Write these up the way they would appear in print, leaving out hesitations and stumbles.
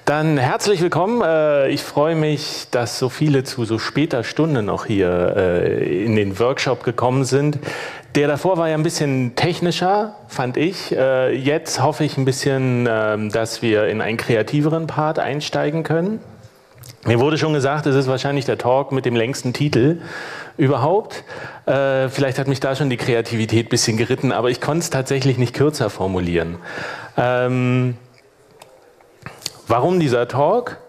Dann herzlich willkommen. Ich freue mich, dass so viele zu so später Stunde noch hier in den Workshop gekommen sind. Der davor war ja ein bisschen technischer, fand ich. Jetzt hoffe ich ein bisschen, dass wir in einen kreativeren Part einsteigen können. Mir wurde schon gesagt, es ist wahrscheinlich der Talk mit dem längsten Titel überhaupt. Vielleicht hat mich da schon die Kreativität ein bisschen geritten, aber ich konnte es tatsächlich nicht kürzer formulieren. Warum dieser Talk?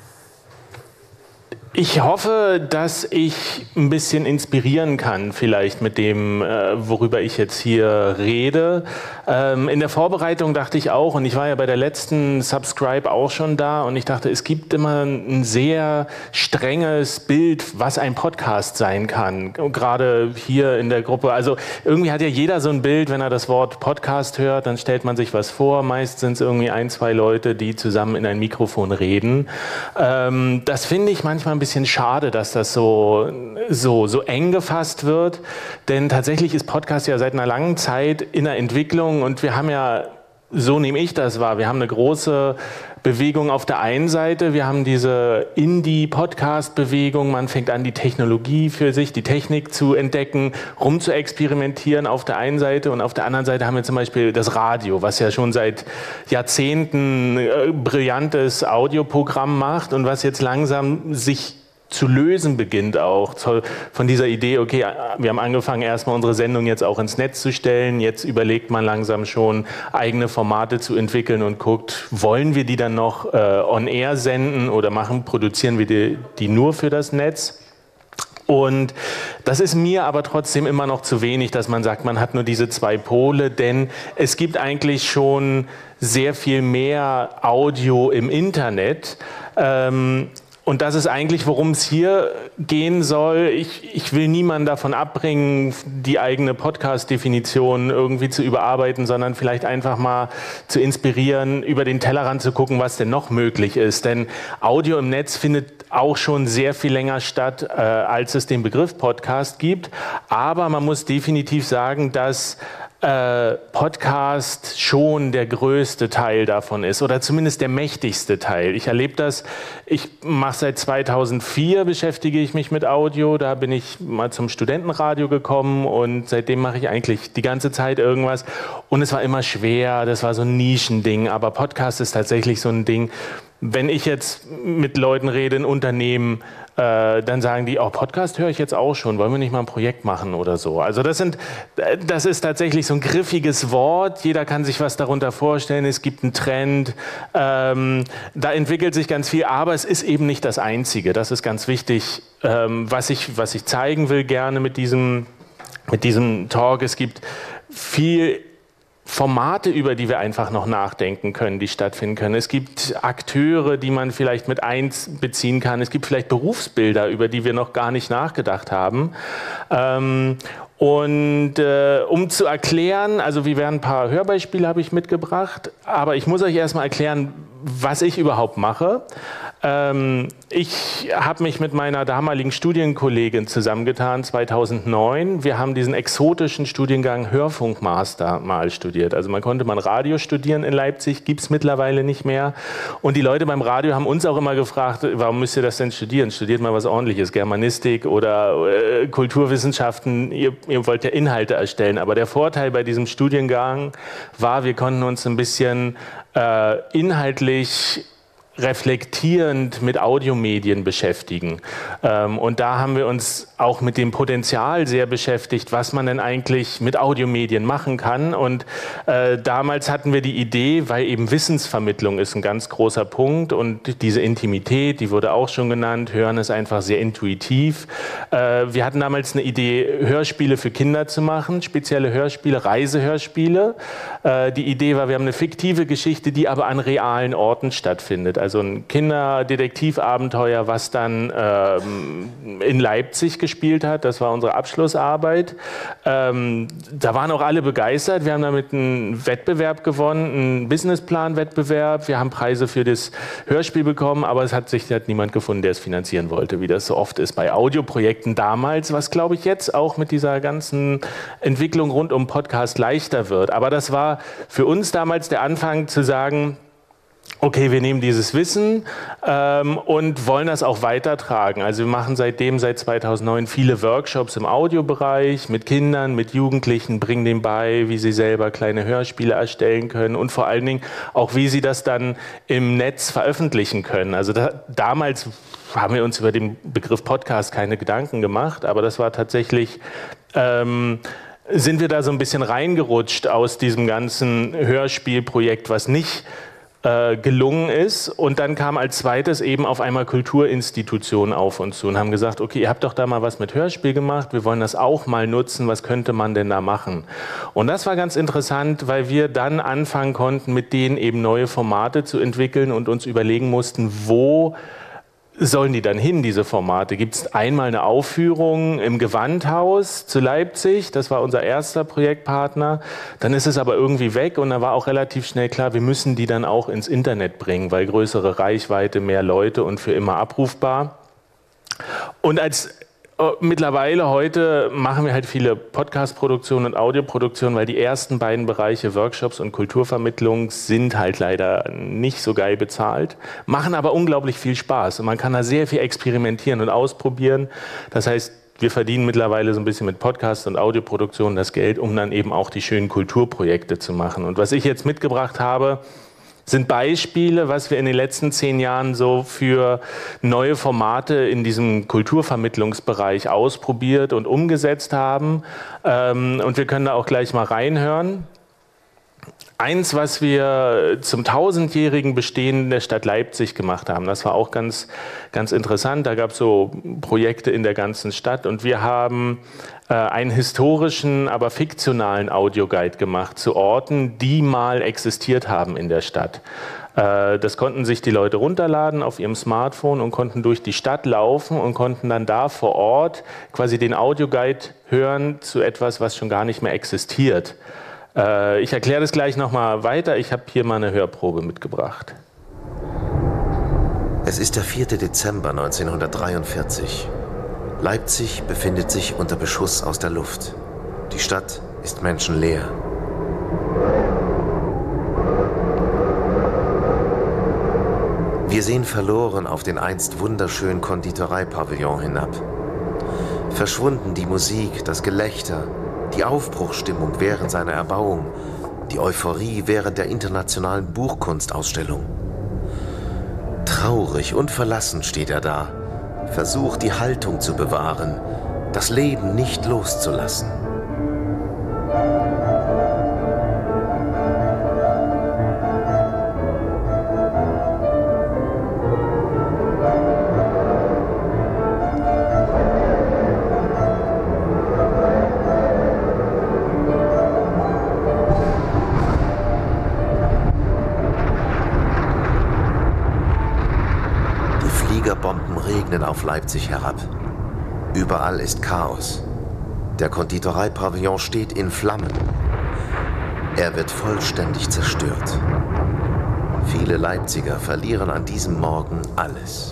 Ich hoffe, dass ich ein bisschen inspirieren kann, vielleicht mit dem, worüber ich jetzt hier rede. In der Vorbereitung dachte ich auch, und ich war ja bei der letzten Subscribe auch schon da, und ich dachte, es gibt immer ein sehr strenges Bild, was ein Podcast sein kann. Gerade hier in der Gruppe. Also irgendwie hat ja jeder so ein Bild, wenn er das Wort Podcast hört, dann stellt man sich was vor. Meist sind es irgendwie ein, zwei Leute, die zusammen in ein Mikrofon reden. Das finde ich manchmal ein bisschen schade, dass das so eng gefasst wird, denn tatsächlich ist Podcast ja seit einer langen Zeit in der Entwicklung und wir haben ja, so nehme ich das wahr, wir haben eine große Bewegung auf der einen Seite, wir haben diese Indie-Podcast-Bewegung, man fängt an, die Technologie für sich, die Technik zu entdecken, rum zu experimentieren auf der einen Seite und auf der anderen Seite haben wir zum Beispiel das Radio, was ja schon seit Jahrzehnten brillantes Audioprogramm macht und was jetzt langsam sich zu lösen beginnt auch von dieser Idee, okay, wir haben angefangen erstmal unsere Sendung jetzt auch ins Netz zu stellen, jetzt überlegt man langsam schon eigene Formate zu entwickeln und guckt, wollen wir die dann noch on air senden oder produzieren wir die nur für das Netz? Und das ist mir aber trotzdem immer noch zu wenig, dass man sagt, man hat nur diese zwei Pole, denn es gibt eigentlich schon sehr viel mehr Audio im Internet. Und das ist eigentlich, worum es hier gehen soll. Ich will niemanden davon abbringen, die eigene Podcast-Definition irgendwie zu überarbeiten, sondern vielleicht einfach mal zu inspirieren, über den Tellerrand zu gucken, was denn noch möglich ist. Denn Audio im Netz findet auch schon sehr viel länger statt, als es den Begriff Podcast gibt. Aber man muss definitiv sagen, dass Podcast schon der größte Teil davon ist oder zumindest der mächtigste Teil. Ich erlebe das, ich mache seit 2004, beschäftige ich mich mit Audio, da bin ich mal zum Studentenradio gekommen und seitdem mache ich eigentlich die ganze Zeit irgendwas und es war immer schwer, das war so ein Nischending, aber Podcast ist tatsächlich so ein Ding. Wenn ich jetzt mit Leuten rede in Unternehmen, dann sagen die, oh, Podcast höre ich jetzt auch schon, wollen wir nicht mal ein Projekt machen oder so. Also das ist tatsächlich so ein griffiges Wort, jeder kann sich was darunter vorstellen, es gibt einen Trend, da entwickelt sich ganz viel, aber es ist eben nicht das Einzige, das ist ganz wichtig, was ich zeigen will gerne mit diesem Talk, es gibt viel Formate, über die wir einfach noch nachdenken können, die stattfinden können. Es gibt Akteure, die man vielleicht mit einbeziehen kann. Es gibt vielleicht Berufsbilder, über die wir noch gar nicht nachgedacht haben. Um zu erklären, also wir werden ein paar Hörbeispiele habe ich mitgebracht, aber ich muss euch erstmal erklären, was ich überhaupt mache. Ich habe mich mit meiner damaligen Studienkollegin zusammengetan, 2009. Wir haben diesen exotischen Studiengang Hörfunkmaster mal studiert. Also man konnte Radio studieren in Leipzig, gibt es mittlerweile nicht mehr. Und die Leute beim Radio haben uns auch immer gefragt, warum müsst ihr das denn studieren? Studiert mal was Ordentliches, Germanistik oder Kulturwissenschaften. Ihr wollt ja Inhalte erstellen. Aber der Vorteil bei diesem Studiengang war, wir konnten uns ein bisschen inhaltlich reflektierend mit Audiomedien beschäftigen. Und da haben wir uns auch mit dem Potenzial sehr beschäftigt, was man denn eigentlich mit Audiomedien machen kann. Und damals hatten wir die Idee, weil eben Wissensvermittlung ist ein ganz großer Punkt und diese Intimität, die wurde auch schon genannt, Hören ist einfach sehr intuitiv. Wir hatten damals eine Idee, Hörspiele für Kinder zu machen, spezielle Hörspiele, Reisehörspiele. Die Idee war, wir haben eine fiktive Geschichte, die aber an realen Orten stattfindet. Also ein Kinderdetektivabenteuer, was dann in Leipzig gespielt hat. Das war unsere Abschlussarbeit. Da waren auch alle begeistert. Wir haben damit einen Wettbewerb gewonnen, einen Businessplan-Wettbewerb. Wir haben Preise für das Hörspiel bekommen, aber es hat niemand gefunden, der es finanzieren wollte, wie das so oft ist bei Audioprojekten damals, was glaube ich jetzt auch mit dieser ganzen Entwicklung rund um Podcast leichter wird. Aber das war für uns damals der Anfang zu sagen, okay, wir nehmen dieses Wissen und wollen das auch weitertragen. Also wir machen seit 2009 viele Workshops im Audiobereich mit Kindern, mit Jugendlichen, bringen denen bei, wie sie selber kleine Hörspiele erstellen können und vor allen Dingen auch, wie sie das dann im Netz veröffentlichen können. Also damals haben wir uns über den Begriff Podcast keine Gedanken gemacht, aber das war tatsächlich... sind wir da so ein bisschen reingerutscht aus diesem ganzen Hörspielprojekt, was nicht gelungen ist. Und dann kam als zweites eben auf einmal Kulturinstitutionen auf uns zu und haben gesagt, okay, ihr habt doch da mal was mit Hörspiel gemacht, wir wollen das auch mal nutzen, was könnte man denn da machen? Und das war ganz interessant, weil wir dann anfangen konnten, mit denen eben neue Formate zu entwickeln und uns überlegen mussten, wo sollen die dann hin, diese Formate? Gibt es einmal eine Aufführung im Gewandhaus zu Leipzig, das war unser erster Projektpartner, dann ist es aber irgendwie weg und da war auch relativ schnell klar, wir müssen die dann auch ins Internet bringen, weil größere Reichweite, mehr Leute und für immer abrufbar. Und mittlerweile heute machen wir halt viele Podcast-Produktionen und Audioproduktionen, weil die ersten beiden Bereiche Workshops und Kulturvermittlung sind halt leider nicht so geil bezahlt, machen aber unglaublich viel Spaß und man kann da sehr viel experimentieren und ausprobieren. Das heißt, wir verdienen mittlerweile so ein bisschen mit Podcast und Audioproduktion das Geld, um dann eben auch die schönen Kulturprojekte zu machen. Und was ich jetzt mitgebracht habe, sind Beispiele, was wir in den letzten 10 Jahren so für neue Formate in diesem Kulturvermittlungsbereich ausprobiert und umgesetzt haben. Und wir können da auch gleich mal reinhören. Eins, was wir zum 1000-jährigen Bestehen der Stadt Leipzig gemacht haben, das war auch ganz, ganz interessant. Da gab es so Projekte in der ganzen Stadt und wir haben einen historischen, aber fiktionalen Audioguide gemacht zu Orten, die mal existiert haben in der Stadt. Das konnten sich die Leute runterladen auf ihrem Smartphone und konnten durch die Stadt laufen und konnten dann da vor Ort quasi den Audioguide hören zu etwas, was schon gar nicht mehr existiert. Ich erkläre das gleich nochmal weiter. Ich habe hier mal eine Hörprobe mitgebracht. Es ist der 4. Dezember 1943. Leipzig befindet sich unter Beschuss aus der Luft. Die Stadt ist menschenleer. Wir sehen verloren auf den einst wunderschönen Konditoreipavillon hinab. Verschwunden die Musik, das Gelächter, die Aufbruchsstimmung während seiner Erbauung, die Euphorie während der internationalen Buchkunstausstellung. Traurig und verlassen steht er da, versucht die Haltung zu bewahren, das Leben nicht loszulassen. Bomben regnen auf Leipzig herab. Überall ist Chaos. Der Konditoreipavillon steht in Flammen. Er wird vollständig zerstört. Viele Leipziger verlieren an diesem Morgen alles.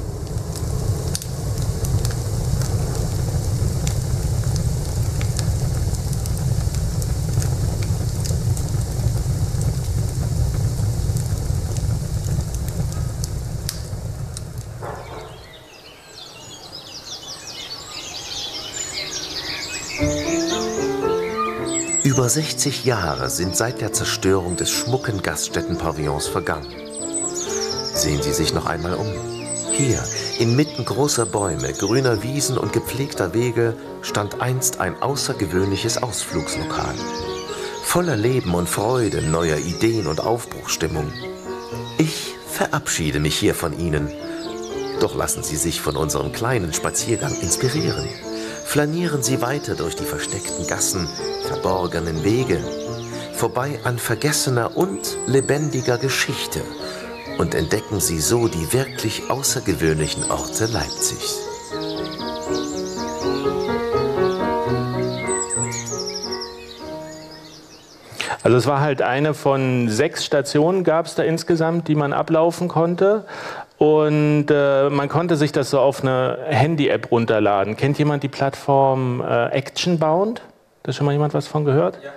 Über 60 Jahre sind seit der Zerstörung des schmucken Gaststättenpavillons vergangen. Sehen Sie sich noch einmal um. Hier, inmitten großer Bäume, grüner Wiesen und gepflegter Wege, stand einst ein außergewöhnliches Ausflugslokal. Voller Leben und Freude, neuer Ideen und Aufbruchsstimmung. Ich verabschiede mich hier von Ihnen. Doch lassen Sie sich von unserem kleinen Spaziergang inspirieren. Flanieren Sie weiter durch die versteckten Gassen, verborgenen Wege, vorbei an vergessener und lebendiger Geschichte und entdecken Sie so die wirklich außergewöhnlichen Orte Leipzigs. Also es war halt eine von 6 Stationen, gab es da insgesamt, die man ablaufen konnte. Und man konnte sich das so auf eine Handy-App runterladen. Kennt jemand die Plattform Actionbound? Da hat schon mal jemand was von gehört? Ja.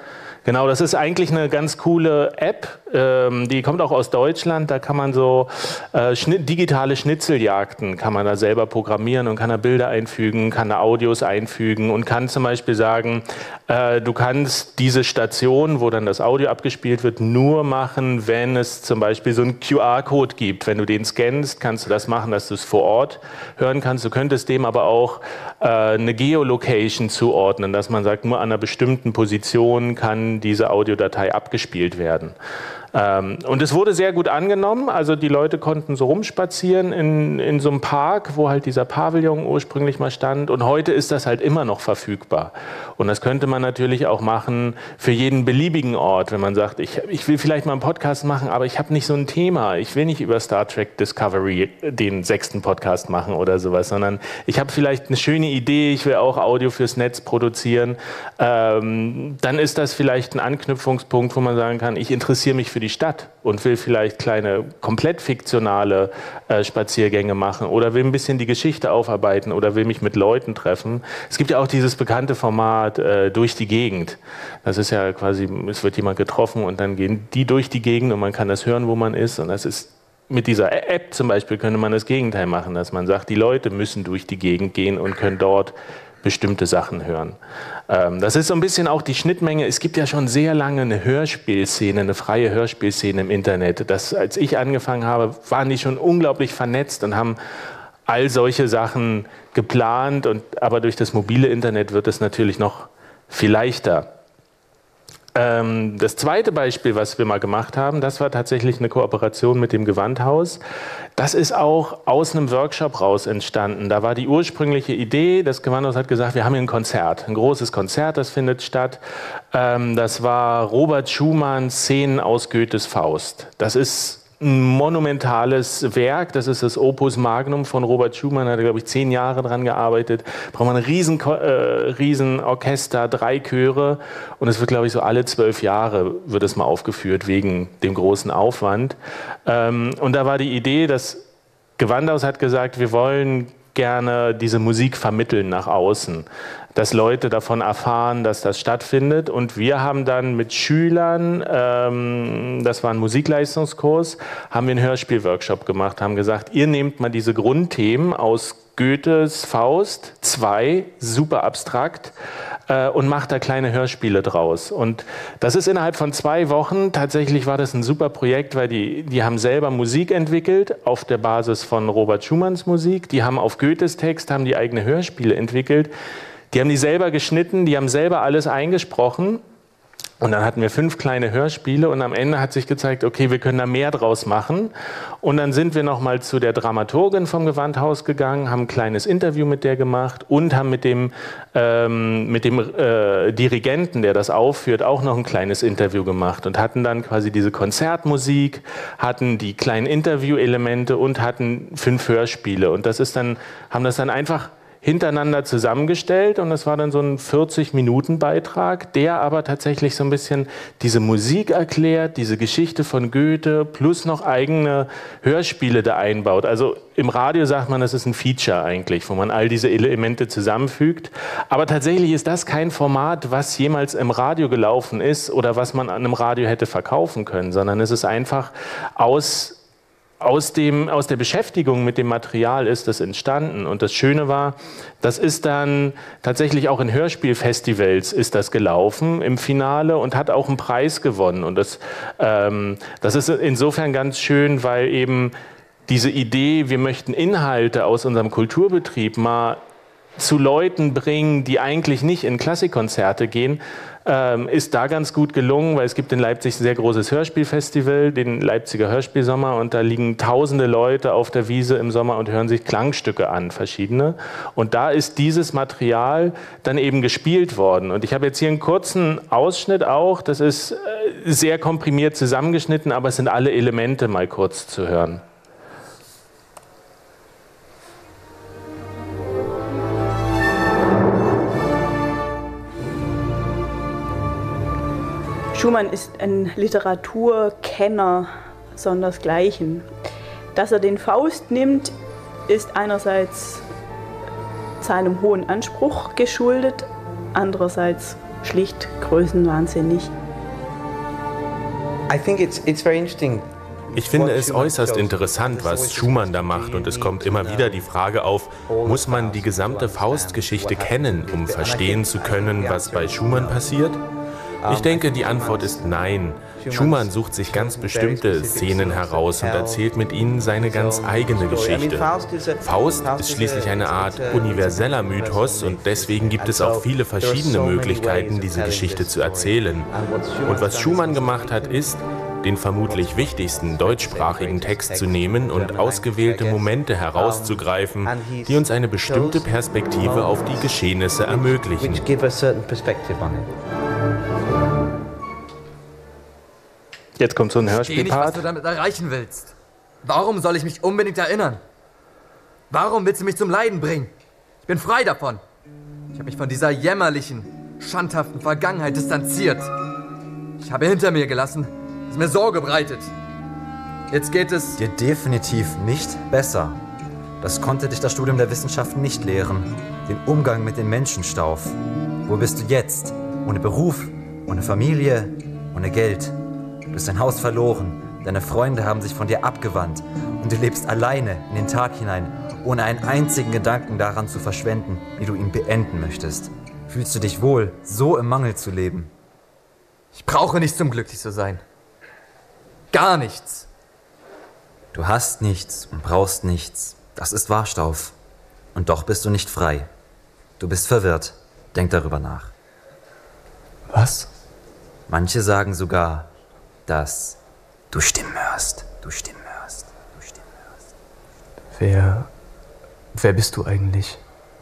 Genau, das ist eigentlich eine ganz coole App, die kommt auch aus Deutschland, da kann man so digitale Schnitzeljagden, kann man da selber programmieren und kann da Bilder einfügen, kann da Audios einfügen und kann zum Beispiel sagen, du kannst diese Station, wo dann das Audio abgespielt wird, nur machen, wenn es zum Beispiel so einen QR-Code gibt. Wenn du den scannst, kannst du das machen, dass du es vor Ort hören kannst. Du könntest dem aber auch eine Geolocation zuordnen, dass man sagt, nur an einer bestimmten Position kann diese Audiodatei abgespielt werden. Und es wurde sehr gut angenommen, also die Leute konnten so rumspazieren in so einem Park, wo halt dieser Pavillon ursprünglich mal stand, und heute ist das halt immer noch verfügbar. Und das könnte man natürlich auch machen für jeden beliebigen Ort, wenn man sagt, ich will vielleicht mal einen Podcast machen, aber ich habe nicht so ein Thema, ich will nicht über Star Trek Discovery den 6. Podcast machen oder sowas, sondern ich habe vielleicht eine schöne Idee, ich will auch Audio fürs Netz produzieren, dann ist das vielleicht ein Anknüpfungspunkt, wo man sagen kann, ich interessiere mich für die Stadt und will vielleicht kleine, komplett fiktionale Spaziergänge machen oder will ein bisschen die Geschichte aufarbeiten oder will mich mit Leuten treffen. Es gibt ja auch dieses bekannte Format durch die Gegend. Das ist ja quasi, es wird jemand getroffen und dann gehen die durch die Gegend und man kann das hören, wo man ist, und das ist mit dieser App zum Beispiel könnte man das Gegenteil machen, dass man sagt, die Leute müssen durch die Gegend gehen und können dort bestimmte Sachen hören. Das ist so ein bisschen auch die Schnittmenge. Es gibt ja schon sehr lange eine Hörspielszene, eine freie Hörspielszene im Internet. Als ich angefangen habe, waren die schon unglaublich vernetzt und haben all solche Sachen geplant. Aber durch das mobile Internet wird es natürlich noch viel leichter. Das zweite Beispiel, was wir mal gemacht haben, das war tatsächlich eine Kooperation mit dem Gewandhaus. Das ist auch aus einem Workshop raus entstanden. Da war die ursprüngliche Idee, das Gewandhaus hat gesagt, wir haben hier ein Konzert, ein großes Konzert, das findet statt. Das war Robert Schumanns Szenen aus Goethes Faust. Das ist ein monumentales Werk, das ist das Opus Magnum von Robert Schumann, hat er, glaube ich, 10 Jahre dran gearbeitet. Braucht man ein riesen Orchester, 3 Chöre, und es wird, glaube ich, so alle 12 Jahre wird es mal aufgeführt, wegen dem großen Aufwand. Und da war die Idee, das Gewandhaus hat gesagt, wir wollen gerne diese Musik vermitteln nach außen, dass Leute davon erfahren, dass das stattfindet. Und wir haben dann mit Schülern, das war ein Musikleistungskurs, haben wir einen Hörspielworkshop gemacht, haben gesagt, ihr nehmt mal diese Grundthemen aus Goethes Faust, 2, super abstrakt, und macht da kleine Hörspiele draus. Und das ist innerhalb von 2 Wochen, tatsächlich war das ein super Projekt, weil die haben selber Musik entwickelt auf der Basis von Robert Schumanns Musik, die haben auf Goethes Text, haben die eigene Hörspiele entwickelt, die haben die selber geschnitten, die haben selber alles eingesprochen. Und dann hatten wir 5 kleine Hörspiele und am Ende hat sich gezeigt, okay, wir können da mehr draus machen. Und dann sind wir nochmal zu der Dramaturgin vom Gewandhaus gegangen, haben ein kleines Interview mit der gemacht und haben mit dem Dirigenten, der das aufführt, auch noch ein kleines Interview gemacht und hatten dann quasi diese Konzertmusik, hatten die kleinen Interviewelemente und hatten 5 Hörspiele. Und das ist dann, haben das dann einfach hintereinander zusammengestellt, und das war dann so ein 40-Minuten-Beitrag, der aber tatsächlich so ein bisschen diese Musik erklärt, diese Geschichte von Goethe, plus noch eigene Hörspiele da einbaut. Also im Radio sagt man, das ist ein Feature eigentlich, wo man all diese Elemente zusammenfügt. Aber tatsächlich ist das kein Format, was jemals im Radio gelaufen ist oder was man an einem Radio hätte verkaufen können, sondern es ist einfach aus der Beschäftigung mit dem Material ist das entstanden. Und das Schöne war, das ist dann tatsächlich auch in Hörspielfestivals ist das gelaufen im Finale und hat auch einen Preis gewonnen. Und das ist insofern ganz schön, weil eben diese Idee, wir möchten Inhalte aus unserem Kulturbetrieb mal zu Leuten bringen, die eigentlich nicht in Klassikkonzerte gehen, ist da ganz gut gelungen, weil es gibt in Leipzig ein sehr großes Hörspielfestival, den Leipziger Hörspielsommer, und da liegen tausende Leute auf der Wiese im Sommer und hören sich Klangstücke an, verschiedene. Und da ist dieses Material dann eben gespielt worden. Und ich habe jetzt hier einen kurzen Ausschnitt auch, das ist sehr komprimiert zusammengeschnitten, aber es sind alle Elemente mal kurz zu hören. Schumann ist ein Literaturkenner sondersgleichen. Dass er den Faust nimmt, ist einerseits seinem hohen Anspruch geschuldet, andererseits schlicht größenwahnsinnig. Ich finde es äußerst interessant, was Schumann da macht, und es kommt immer wieder die Frage auf, muss man die gesamte Faust-Geschichte kennen, um verstehen zu können, was bei Schumann passiert? Ich denke, die Antwort ist nein. Schumann sucht sich ganz bestimmte Szenen heraus und erzählt mit ihnen seine ganz eigene Geschichte. Faust ist schließlich eine Art universeller Mythos, und deswegen gibt es auch viele verschiedene Möglichkeiten, diese Geschichte zu erzählen. Und was Schumann gemacht hat, ist, den vermutlich wichtigsten deutschsprachigen Text zu nehmen und ausgewählte Momente herauszugreifen, die uns eine bestimmte Perspektive auf die Geschehnisse ermöglichen. Jetzt kommt so ein Hörspielpart. Ich verstehe nicht, was du damit erreichen willst. Warum soll ich mich unbedingt erinnern? Warum willst du mich zum Leiden bringen? Ich bin frei davon. Ich habe mich von dieser jämmerlichen, schandhaften Vergangenheit distanziert. Ich habe hinter mir gelassen, was mir Sorge bereitet. Jetzt geht es... Dir definitiv nicht besser. Das konnte dich das Studium der Wissenschaften nicht lehren. Den Umgang mit den Menschen, Stauf. Wo bist du jetzt? Ohne Beruf, ohne Familie, ohne Geld. Du hast dein Haus verloren, deine Freunde haben sich von dir abgewandt und du lebst alleine in den Tag hinein, ohne einen einzigen Gedanken daran zu verschwenden, wie du ihn beenden möchtest. Fühlst du dich wohl, so im Mangel zu leben? Ich brauche nichts, um glücklich zu sein. Gar nichts. Du hast nichts und brauchst nichts. Das ist wahr, Stauf. Und doch bist du nicht frei. Du bist verwirrt. Denk darüber nach. Was? Manche sagen sogar, dass du Stimmen hörst. Du Stimmen hörst. Du Stimmen hörst. Wer bist du eigentlich?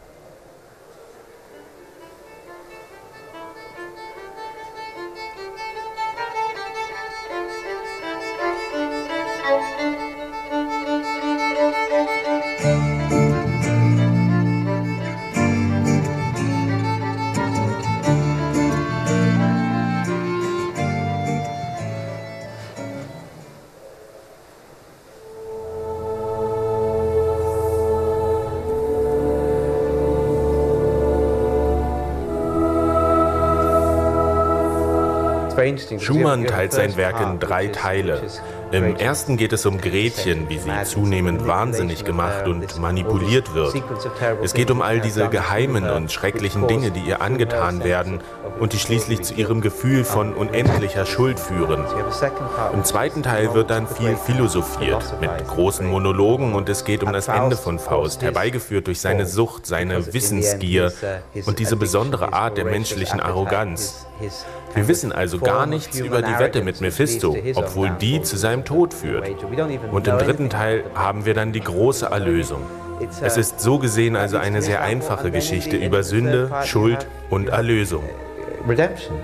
Schumann teilt sein Werk in 3 Teile. Im ersten geht es um Gretchen, wie sie zunehmend wahnsinnig gemacht und manipuliert wird. Es geht um all diese geheimen und schrecklichen Dinge, die ihr angetan werden und die schließlich zu ihrem Gefühl von unendlicher Schuld führen. Im zweiten Teil wird dann viel philosophiert, mit großen Monologen, und es geht um das Ende von Faust, herbeigeführt durch seine Sucht, seine Wissensgier und diese besondere Art der menschlichen Arroganz. Wir wissen also gar nichts über die Wette mit Mephisto, obwohl die zu seinem Tod führt. Und im dritten Teil haben wir dann die große Erlösung. Es ist so gesehen also eine sehr einfache Geschichte über Sünde, Schuld und Erlösung. Redemption.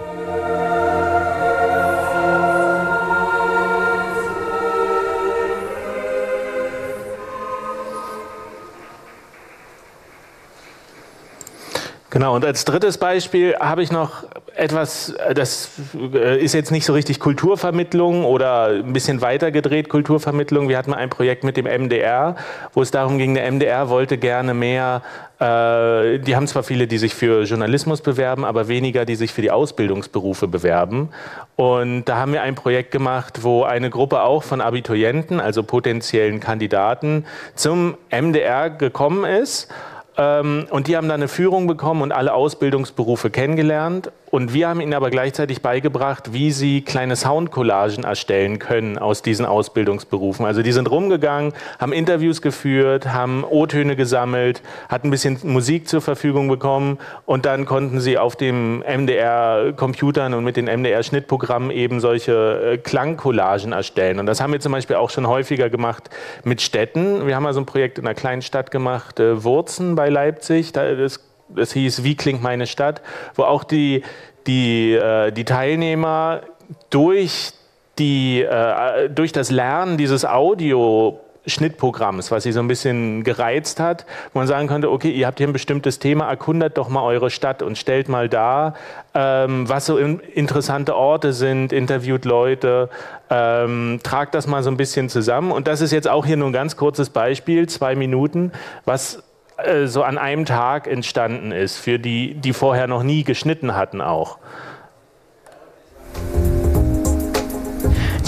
Genau, und als drittes Beispiel habe ich noch etwas, das ist jetzt nicht so richtig Kulturvermittlung oder ein bisschen weiter gedreht Kulturvermittlung. Wir hatten mal ein Projekt mit dem MDR, wo es darum ging, der MDR wollte gerne mehr, die haben zwar viele, die sich für Journalismus bewerben, aber weniger, die sich für die Ausbildungsberufe bewerben. Und da haben wir ein Projekt gemacht, wo eine Gruppe auch von Abiturienten, also potenziellen Kandidaten, zum MDR gekommen ist. Und die haben dann eine Führung bekommen und alle Ausbildungsberufe kennengelernt. Und wir haben ihnen aber gleichzeitig beigebracht, wie sie kleine Soundcollagen erstellen können aus diesen Ausbildungsberufen. Also die sind rumgegangen, haben Interviews geführt, haben O-Töne gesammelt, hatten ein bisschen Musik zur Verfügung bekommen und dann konnten sie auf dem MDR-Computern und mit den MDR-Schnittprogrammen eben solche Klangcollagen erstellen. Und das haben wir zum Beispiel auch schon häufiger gemacht mit Städten. Wir haben also ein Projekt in einer kleinen Stadt gemacht, Wurzen bei Leipzig. Das hieß Wie klingt meine Stadt, wo auch die Teilnehmer durch das Lernen dieses Audio-Schnittprogramms, was sie so ein bisschen gereizt hat, wo man sagen könnte, okay, ihr habt hier ein bestimmtes Thema, erkundet doch mal eure Stadt und stellt mal dar, was so interessante Orte sind, interviewt Leute, tragt das mal so ein bisschen zusammen. Und das ist jetzt auch hier nur ein ganz kurzes Beispiel, 2 Minuten, was so an einem Tag entstanden ist, für die, die vorher noch nie geschnitten hatten auch.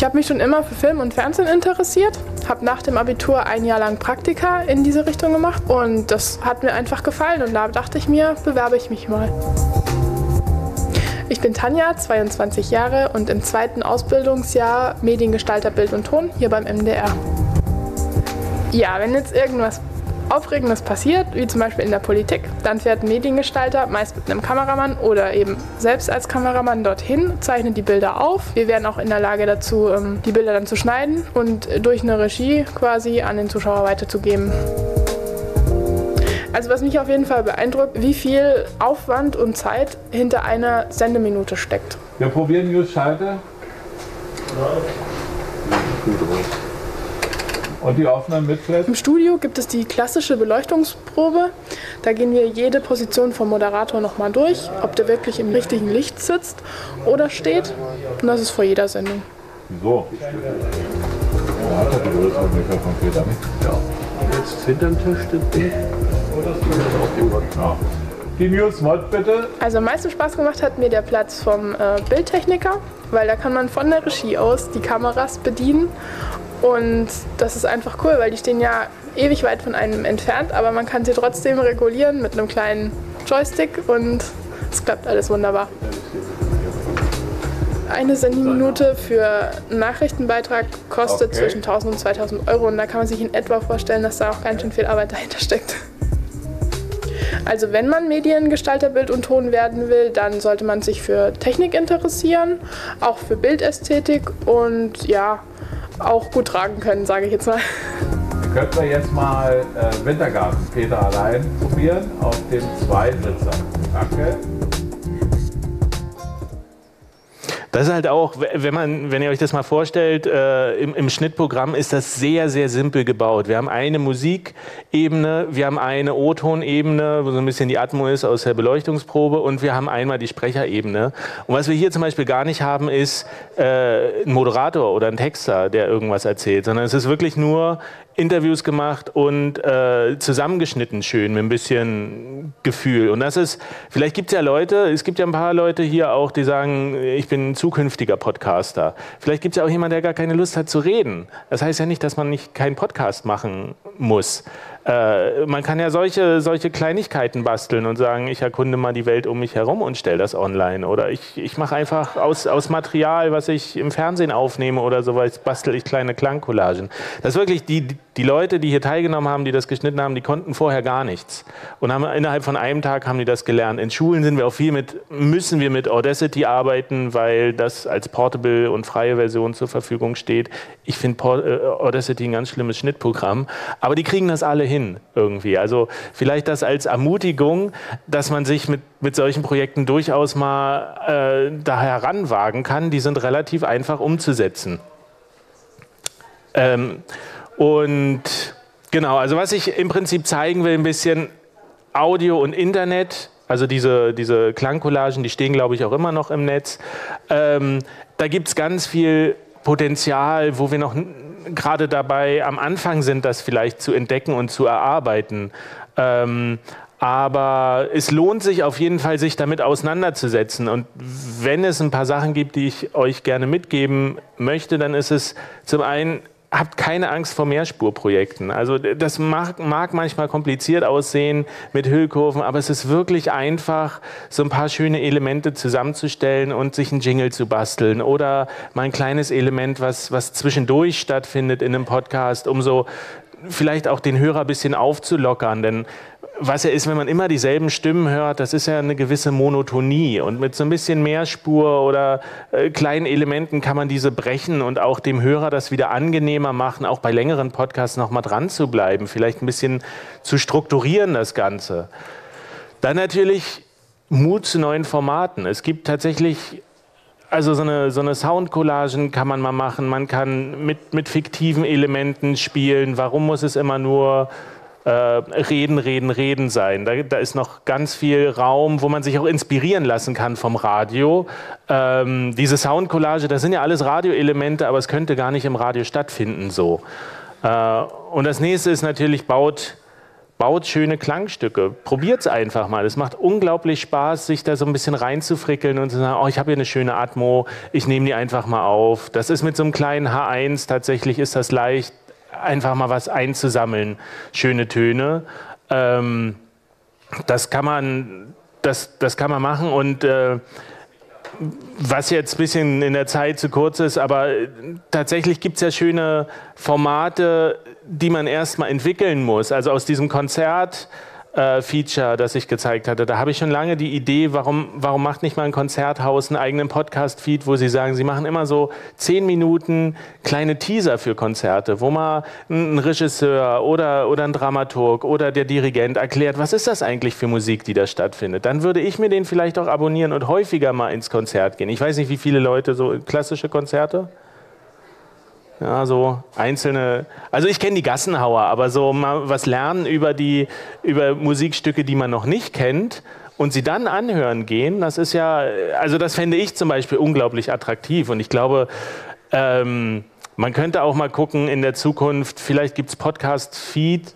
Ich habe mich schon immer für Film und Fernsehen interessiert, habe nach dem Abitur ein Jahr lang Praktika in diese Richtung gemacht und das hat mir einfach gefallen und da dachte ich mir, bewerbe ich mich mal. Ich bin Tanja, 22 Jahre und im 2. Ausbildungsjahr Mediengestalter Bild und Ton hier beim MDR. Ja, wenn jetzt irgendwas Aufregendes passiert, wie zum Beispiel in der Politik, dann fährt ein Mediengestalter meist mit einem Kameramann oder eben selbst als Kameramann dorthin, zeichnet die Bilder auf. Wir wären auch in der Lage dazu, die Bilder dann zu schneiden und durch eine Regie quasi an den Zuschauer weiterzugeben. Also was mich auf jeden Fall beeindruckt, wie viel Aufwand und Zeit hinter einer Sendeminute steckt. Wir probieren News-Schalter. Und die offenen Mitflächen? Im Studio gibt es die klassische Beleuchtungsprobe. Da gehen wir jede Position vom Moderator nochmal durch, ob der wirklich im richtigen Licht sitzt oder steht. Und das ist vor jeder Sendung. Wieso? Hat er die größere Mikrofon Peter nicht? Ja. Jetzt hinterm Tisch steht die. Ja. Die News-Mod bitte. Also am meisten Spaß gemacht hat mir der Platz vom Bildtechniker, weil da kann man von der Regie aus die Kameras bedienen. Und das ist einfach cool, weil die stehen ja ewig weit von einem entfernt, aber man kann sie trotzdem regulieren mit einem kleinen Joystick und es klappt alles wunderbar. Eine Sendeminute für einen Nachrichtenbeitrag kostet zwischen 1000 und 2000 Euro und da kann man sich in etwa vorstellen, dass da auch ganz schön viel Arbeit dahinter steckt. Also wenn man Mediengestalter Bild und Ton werden will, dann sollte man sich für Technik interessieren, auch für Bildästhetik und ja, auch gut tragen können, sage ich jetzt mal. Könnten wir jetzt mal Wintergarten Peter allein probieren auf dem Zweisitzer. Danke. Das ist halt auch, wenn ihr euch das mal vorstellt, im Schnittprogramm ist das sehr, sehr simpel gebaut. Wir haben eine Musikebene, wir haben eine O-Ton-Ebene, wo so ein bisschen die Atmo ist aus der Beleuchtungsprobe und wir haben einmal die Sprecherebene. Und was wir hier zum Beispiel gar nicht haben, ist ein Moderator oder ein Texter, der irgendwas erzählt, sondern es ist wirklich nur Interviews gemacht und zusammengeschnitten schön mit ein bisschen Gefühl. Und das ist, vielleicht gibt es ja Leute, es gibt ja ein paar Leute hier auch, die sagen, ich bin ein zukünftiger Podcaster. Vielleicht gibt es ja auch jemanden, der gar keine Lust hat zu reden. Das heißt ja nicht, dass man nicht keinen Podcast machen muss. Man kann ja solche Kleinigkeiten basteln und sagen, ich erkunde mal die Welt um mich herum und stelle das online. Oder ich mache einfach aus Material, was ich im Fernsehen aufnehme oder sowas, bastel ich kleine Klangcollagen. Das ist wirklich die Leute, die hier teilgenommen haben, die das geschnitten haben, die konnten vorher gar nichts. Und haben innerhalb von einem Tag haben die das gelernt. In Schulen sind wir auch müssen wir mit Audacity arbeiten, weil das als Portable und freie Version zur Verfügung steht. Ich finde Audacity ein ganz schlimmes Schnittprogramm. Aber die kriegen das alle hin irgendwie. Also vielleicht das als Ermutigung, dass man sich mit solchen Projekten durchaus mal da heranwagen kann. Die sind relativ einfach umzusetzen. Und genau, also was ich im Prinzip zeigen will, ein bisschen Audio und Internet, also diese Klangcollagen, die stehen, glaube ich, auch immer noch im Netz. Da gibt es ganz viel Potenzial, wo wir noch gerade dabei am Anfang sind, das vielleicht zu entdecken und zu erarbeiten. Aber es lohnt sich auf jeden Fall, sich damit auseinanderzusetzen. Und wenn es ein paar Sachen gibt, die ich euch gerne mitgeben möchte, dann ist es zum einen, habt keine Angst vor Mehrspurprojekten. Also das mag manchmal kompliziert aussehen mit Hüllkurven, aber es ist wirklich einfach, so ein paar schöne Elemente zusammenzustellen und sich einen Jingle zu basteln oder mal ein kleines Element, was zwischendurch stattfindet in einem Podcast, um so vielleicht auch den Hörer ein bisschen aufzulockern. Denn was ja ist, wenn man immer dieselben Stimmen hört, das ist ja eine gewisse Monotonie. Und mit so ein bisschen Mehrspur oder kleinen Elementen kann man diese brechen und auch dem Hörer das wieder angenehmer machen, auch bei längeren Podcasts noch mal dran zu bleiben, vielleicht ein bisschen zu strukturieren das Ganze. Dann natürlich Mut zu neuen Formaten. Es gibt tatsächlich, also so eine Soundcollagen kann man mal machen, man kann mit fiktiven Elementen spielen. Warum muss es immer nur Reden sein? Da ist noch ganz viel Raum, wo man sich auch inspirieren lassen kann vom Radio. Diese Soundcollage, das sind ja alles Radioelemente, aber es könnte gar nicht im Radio stattfinden so. Und das nächste ist natürlich, baut baut schöne Klangstücke. Probiert es einfach mal. Es macht unglaublich Spaß, sich da so ein bisschen reinzufrickeln und zu sagen, oh, ich habe hier eine schöne Atmo, ich nehme die einfach mal auf. Das ist mit so einem kleinen H1, tatsächlich ist das leicht, einfach mal was einzusammeln. Schöne Töne. Das kann man machen und was jetzt ein bisschen in der Zeit zu kurz ist, aber tatsächlich gibt es ja schöne Formate, die man erstmal entwickeln muss. Also aus diesem Konzert-Feature, das ich gezeigt hatte, da habe ich schon lange die Idee, warum macht nicht mal ein Konzerthaus einen eigenen Podcast-Feed, wo sie sagen, sie machen immer so 10 Minuten kleine Teaser für Konzerte, wo mal ein Regisseur oder ein Dramaturg oder der Dirigent erklärt, was ist das eigentlich für Musik, die da stattfindet. Dann würde ich mir den vielleicht auch abonnieren und häufiger mal ins Konzert gehen. Ich weiß nicht, wie viele Leute so klassische Konzerte? Ja, so einzelne, also ich kenne die Gassenhauer, aber so mal was lernen über Musikstücke, die man noch nicht kennt und sie dann anhören gehen, das ist ja, also das fände ich zum Beispiel unglaublich attraktiv und ich glaube, man könnte auch mal gucken in der Zukunft, vielleicht gibt es Podcast-Feeds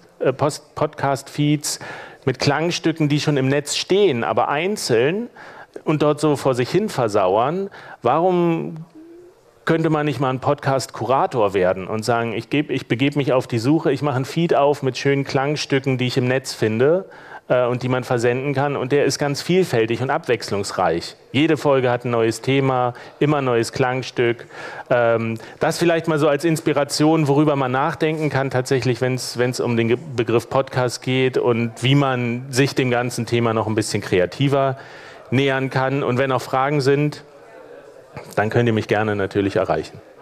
mit Klangstücken, die schon im Netz stehen, aber einzeln und dort so vor sich hin versauern. Warum könnte man nicht mal ein Podcast-Kurator werden und sagen, ich begebe mich auf die Suche, ich mache einen Feed auf mit schönen Klangstücken, die ich im Netz finde und die man versenden kann und der ist ganz vielfältig und abwechslungsreich. Jede Folge hat ein neues Thema, immer ein neues Klangstück. Das vielleicht mal so als Inspiration, worüber man nachdenken kann tatsächlich, wenn es um den Begriff Podcast geht und wie man sich dem ganzen Thema noch ein bisschen kreativer nähern kann. Und wenn auch Fragen sind, dann könnt ihr mich gerne natürlich erreichen.